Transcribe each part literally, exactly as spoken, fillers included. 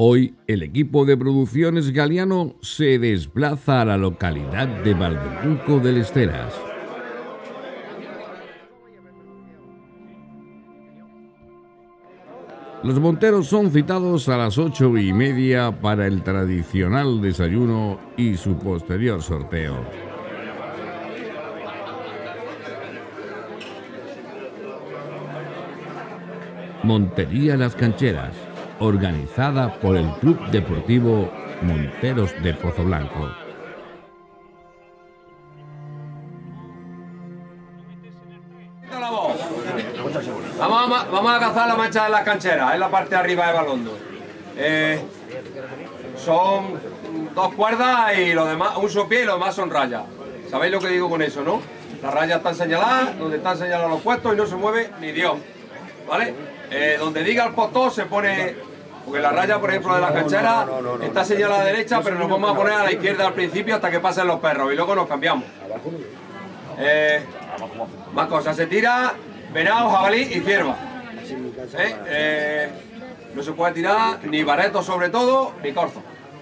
Hoy el equipo de producciones Galiano se desplaza a la localidad de Valdebanco del Esteras. Los monteros son citados a las ocho y media para el tradicional desayuno y su posterior sorteo. Montería Las Cancheras, organizada por el Club Deportivo Monteros de Pozoblanco. Vamos a, vamos a cazar la mancha de las cancheras, es la parte de arriba de Balondo. Eh, son dos cuerdas y lo demás, un sopié y lo demás son rayas. ¿Sabéis lo que digo con eso, no? Las rayas están señaladas, donde están señalados los puestos y no se mueve ni Dios. ¿Vale? Eh, donde diga el postón se pone, porque la raya, por ejemplo, de la canchera está señalada a la derecha, pero nos vamos a poner a la izquierda al principio hasta que pasen los perros y luego nos cambiamos. Eh, más cosas, se tira venado, jabalí y cierva. ¿Eh? Eh, no se puede tirar ni bareto sobre todo, ni corzo.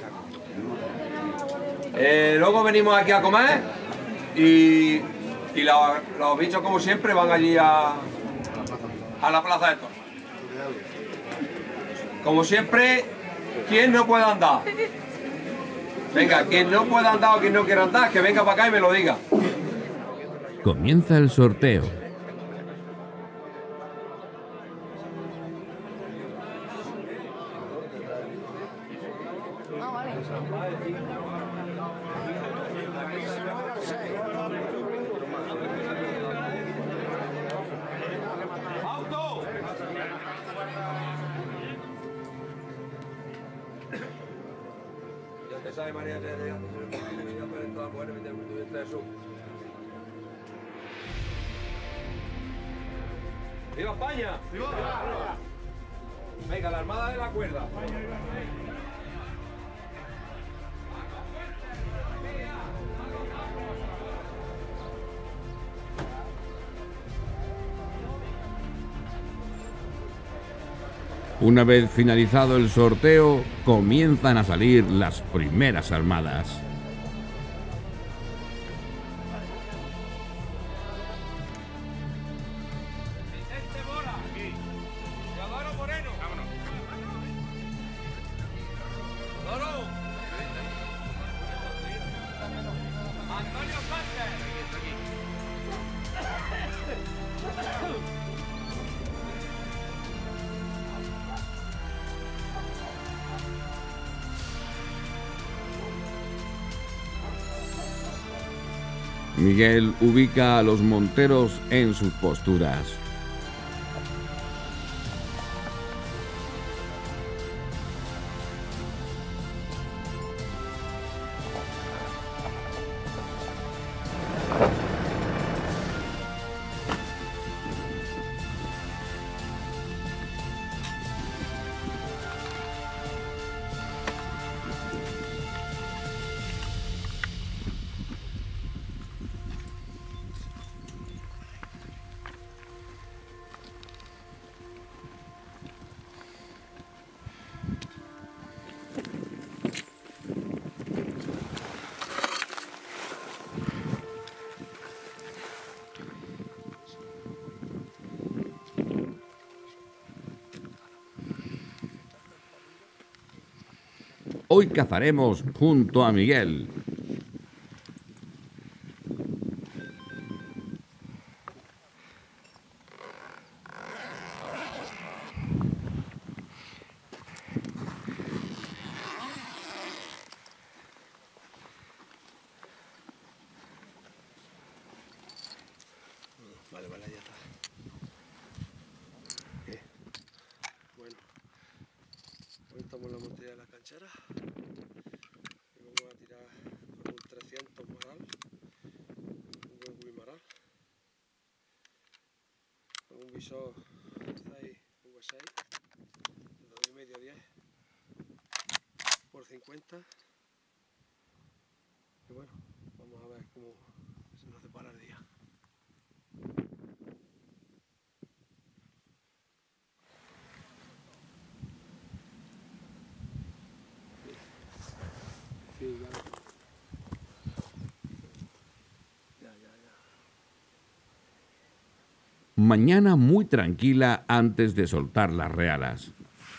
Eh, luego venimos aquí a comer y, y la, los bichos, como siempre, van allí a, a la plaza de toros. Como siempre, ¿quién no puede andar? Venga, quien no pueda andar o quien no quiera andar, que venga para acá y me lo diga. Comienza el sorteo. ¡Viva España! ¡Viva! Venga, la armada de la cuerda. Una vez finalizado el sorteo, comienzan a salir las primeras armadas. Miguel ubica a los monteros en sus posturas. Hoy cazaremos junto a Miguel. Vale, vale, ya está. ¿Qué? Bueno, hoy estamos en la montaña de la canchera y vamos a tirar con un trescientos maral, un buen guimaral, con un visor seis V seis, de dos y medio a diez por cincuenta. Y bueno, vamos a ver cómo se nos depara el día. Sí, ya lo... Ya, ya, ya. Mañana muy tranquila antes de soltar las realas.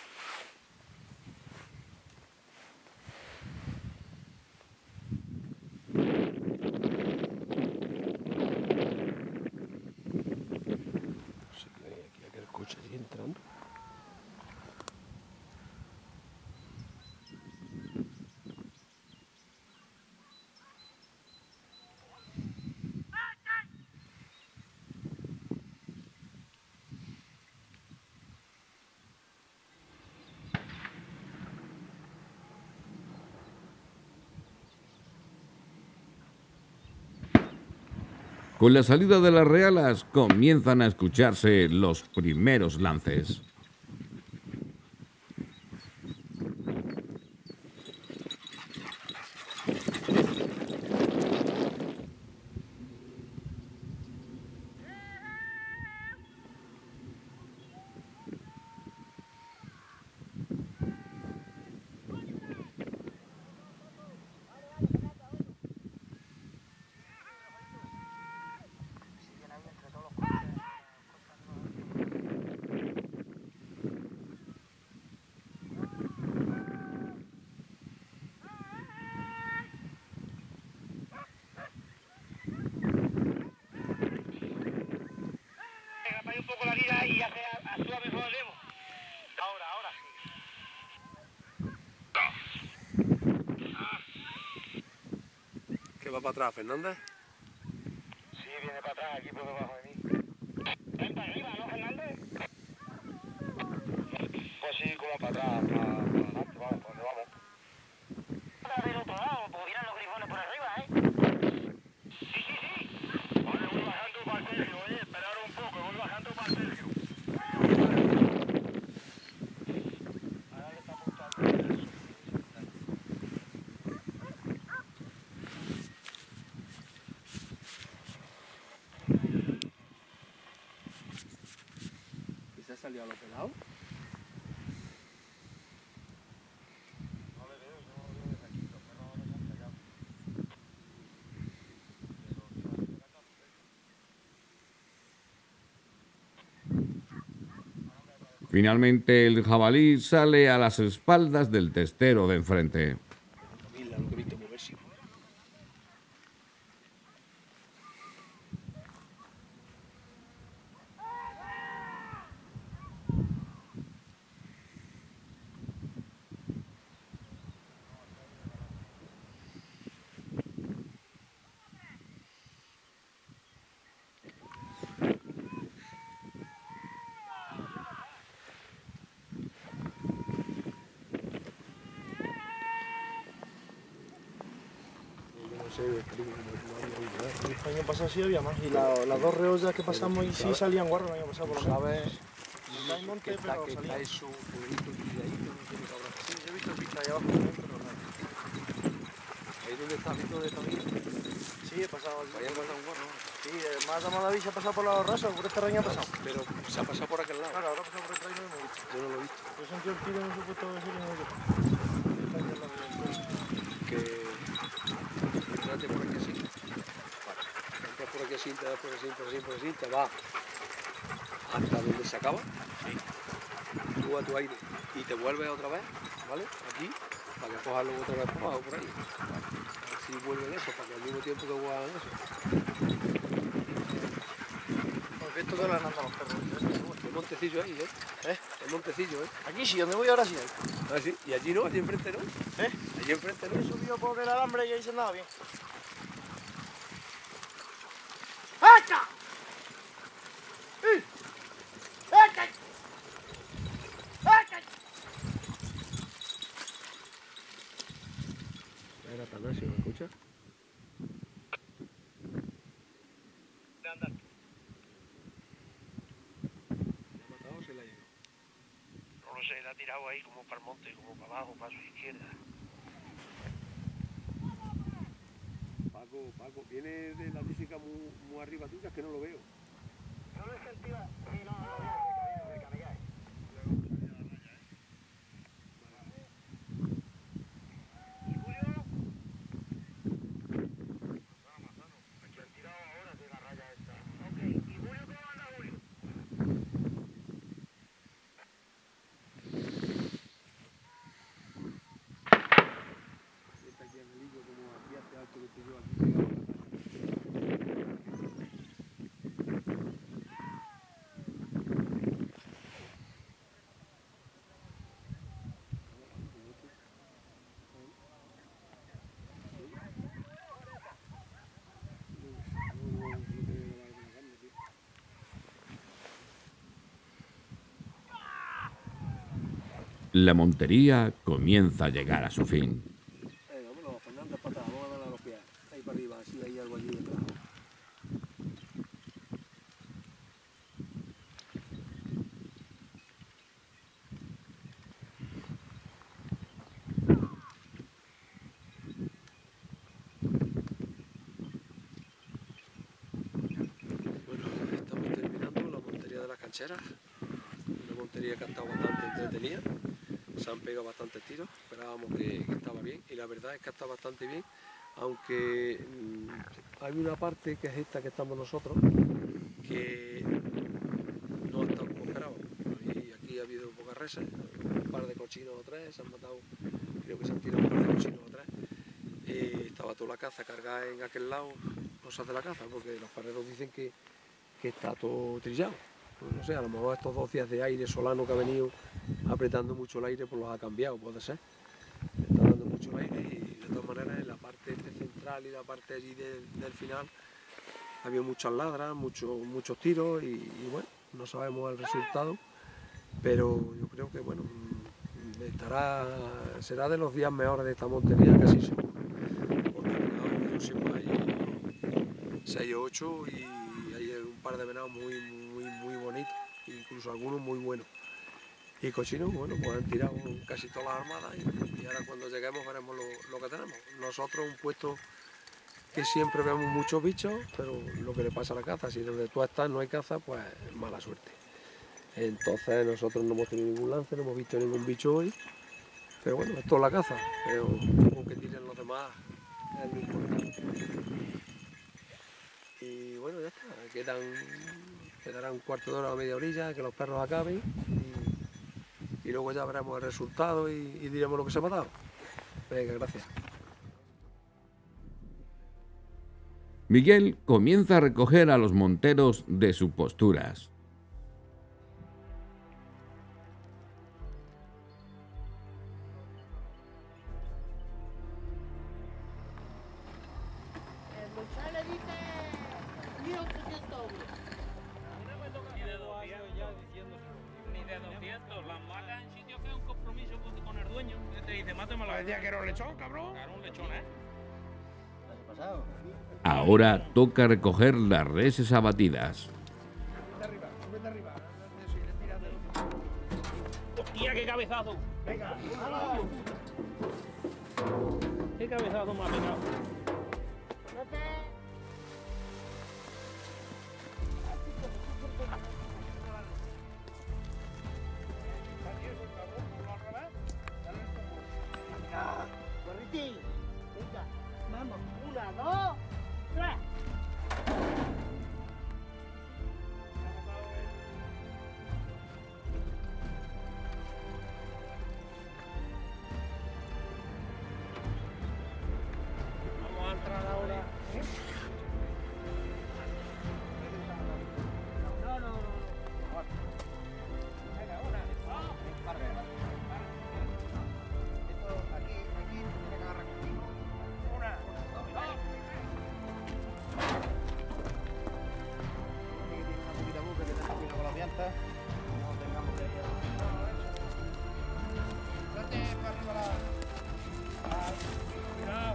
Sí, aquí, aquí el coche sigue entrando. Con la salida de las realas comienzan a escucharse los primeros lances. Un poco la vida y hace actúa mejor el Evo. Ahora, ahora sí. ¿Qué va para atrás, Fernández? Sí, viene para atrás, aquí por debajo de mí. Ven para arriba, ¿no, Fernández? Pues sí, como para atrás, para, para adelante, vamos, ¿por dónde vamos? Para del otro lado, porque vienen los grifones por arriba, ¿eh? Sí, sí, sí. Vale, voy bajando para el Sergio, ¿eh? Esperar un poco, voy bajando para el Sergio. ¿Y se ha salido a los pelados? Finalmente el jabalí sale a las espaldas del testero de enfrente. Mira lo que he visto moverse. El año pasado sí había más, y la, las dos reollas que pasamos y sí salían guarros el año pasado, por lo menos. ¿Sabes? No hay monte, Que está, pero que está salía. eso, un poquito tiradito, no tiene cabra. Sí, yo he visto pistas ahí abajo también, pero no. Ahí donde está Vito de Camino, Sí, he pasado allí. vaya a pasar un guarro. Sí, además de David se ha pasado por la raza, por este reño ha pasado. Pero se ha pasado por aquel lado. Claro, ahora ha pasado por detrás y no lo hemos visto. Yo no lo he visto. Yo sentí el tiro en su puesto de decir y no lo he visto. Está aquí al lado del coche. Que entrate por aquí así. Vale. Entras por aquí así, te das por así, por así, por así, te vas hasta donde se acaba. Tú a tu aire y te vuelves otra vez, ¿vale? Aquí, para que cojas luego otra vez por abajo, por ahí. Así vuelven eso, para que al mismo tiempo que hagan eso. Porque esto que le andan a los perros. El montecillo ahí, ¿eh? ¿Eh? El montecillo, ¿eh? Aquí sí, donde voy ahora sí hay. Ah, sí. Y allí no, allí enfrente no. ¿Eh? Allí enfrente no. He subido por el alambre y ahí se andaba bien. ¡Echa! ¡Eh! ¡Echa! ¡Echa! Era Atanasio, ¿me escuchas? De andar. ¿Se ha matado o se la ha ido? No lo sé, la ha tirado ahí como para el monte, como para abajo, para su izquierda. Paco, Paco, viene de la física muy, muy arriba tuya, es que no lo veo. No lo he sentido. Sí, no, no lo veo, de cabellar. ¿Y Julio? La montería comienza a llegar a su fin. Venga, vámonos, Fernández, para atrás, vamos a darle a los pies. Ahí para arriba, así hay algo allí detrás. Bueno, estamos terminando la montería de las cancheras. Una montería que ha estado bastante entretenida. Se han pegado bastantes tiros, esperábamos que, que estaba bien y la verdad es que está bastante bien, aunque mmm, hay una parte que es esta que estamos nosotros que no ha estado como esperábamos. Y aquí ha habido pocas reses, un par de cochinos o tres, se han matado, creo que se han tirado un par de cochinos o tres. Eh, estaba toda la caza cargada en aquel lado, cosas de la caza, porque los pareros dicen que, que está todo trillado. Pues no sé, a lo mejor estos dos días de aire solano que ha venido apretando mucho el aire, pues los ha cambiado, puede ser. Está dando mucho aire y de todas maneras en la parte este central y la parte allí del, del final había muchas ladras, muchos muchos tiros y, y bueno, no sabemos el resultado, pero yo creo que bueno, estará, será de los días mejores de esta montería, casi seguro. Porque siempre hay seis o ocho y hay un par de venados muy, muy, muy bonitos, incluso algunos muy buenos. Y cochinos, bueno, pues han tirado casi todas las armadas y, y ahora cuando lleguemos veremos lo, lo que tenemos. Nosotros un puesto que siempre vemos muchos bichos, pero lo que le pasa a la caza, si donde tú estás no hay caza, pues mala suerte. Entonces nosotros no hemos tenido ningún lance, no hemos visto ningún bicho hoy, pero bueno, esto es la caza, pero con que tiren los demás es lo importante. Y bueno, ya está, quedan, quedará un cuarto de hora o media orilla, que los perros acaben y, y luego ya veremos el resultado y, y diremos lo que se ha matado. Venga, gracias. Miguel comienza a recoger a los monteros de sus posturas. Ahora toca recoger las reses abatidas. ¡Hostia, qué cabezazo! ¡Venga! ¡Qué cabezazo me ha pegado! Corritín, venga, vamos, una, dos, tres. Vamos a entrar ahora. No, no, no. Venga, una, dos, Esto aquí, aquí, tiene que agarrar contigo. una, dos. Tiene que tener una poquita boca, que tenga cuidado con las llantas. No tengamos que ir a... Vete para arriba la... Cuidado.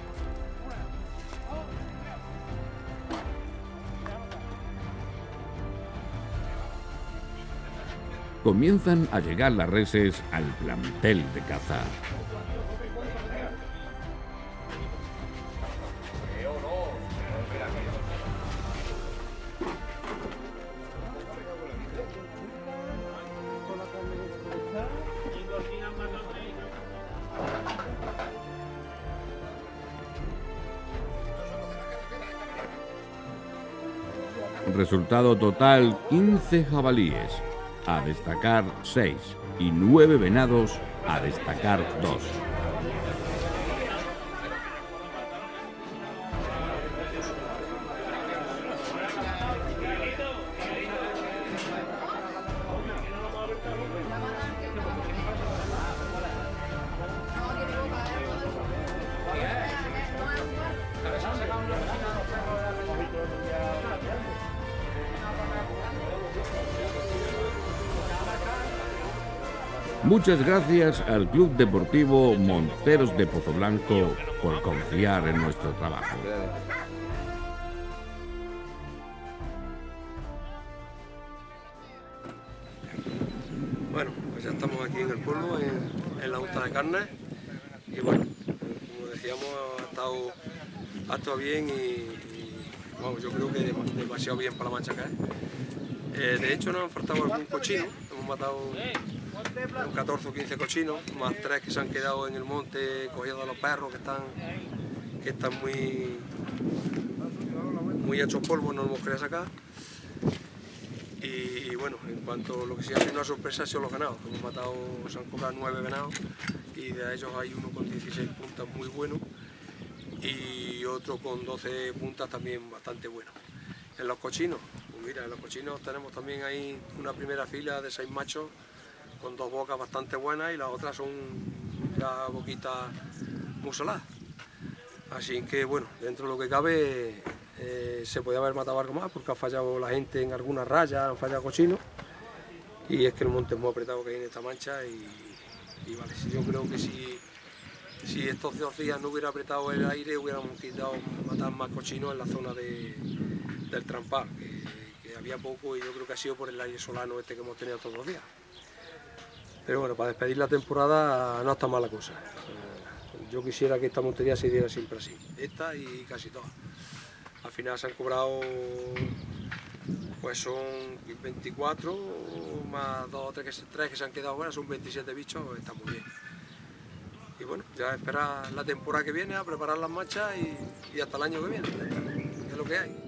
Comienzan a llegar las reses al plantel de caza. Resultado total: quince jabalíes, a destacar seis, y nueve venados, a destacar dos. Muchas gracias al Club Deportivo Monteros de Pozoblanco por confiar en nuestro trabajo. Bueno, pues ya estamos aquí en el pueblo, en, en la Junta de Carnes, y bueno, como decíamos, ha estado, ha estado bien y, y vamos, yo creo que dem- demasiado bien para la mancha que es. Eh, de hecho nos han faltado algún cochino, hemos matado un catorce o quince cochinos, más tres que se han quedado en el monte cogiendo a los perros que están, que están muy, muy hechos polvo, no los hemos querido sacar. Y, y bueno, en cuanto a lo que sí ha sido una sorpresa, ha sido los ganados. Hemos matado, se han cobrado nueve venados y de ellos hay uno con dieciséis puntas muy bueno y otro con doce puntas también bastante bueno. En los cochinos, pues mira, en los cochinos tenemos también ahí una primera fila de seis machos con dos bocas bastante buenas y las otras son ya boquitas musoladas. Así que bueno, dentro de lo que cabe, eh, se podía haber matado algo más porque ha fallado la gente en algunas rayas, han fallado cochinos y es que el monte es muy apretado que hay en esta mancha y, y vale, yo creo que si, si estos dos días no hubiera apretado el aire hubiéramos quitado matar más cochinos en la zona de, del trampar, que, que había poco y yo creo que ha sido por el aire solano este que hemos tenido todos los días. Pero bueno, para despedir la temporada no está mal la cosa. Yo quisiera que esta montería se diera siempre así, esta y casi todas. Al final se han cobrado, pues son veinticuatro, más dos o tres que, tres que se han quedado buenas, son veintisiete bichos, está muy bien. Y bueno, ya esperar la temporada que viene a preparar las marchas y, y hasta el año que viene, es lo que hay.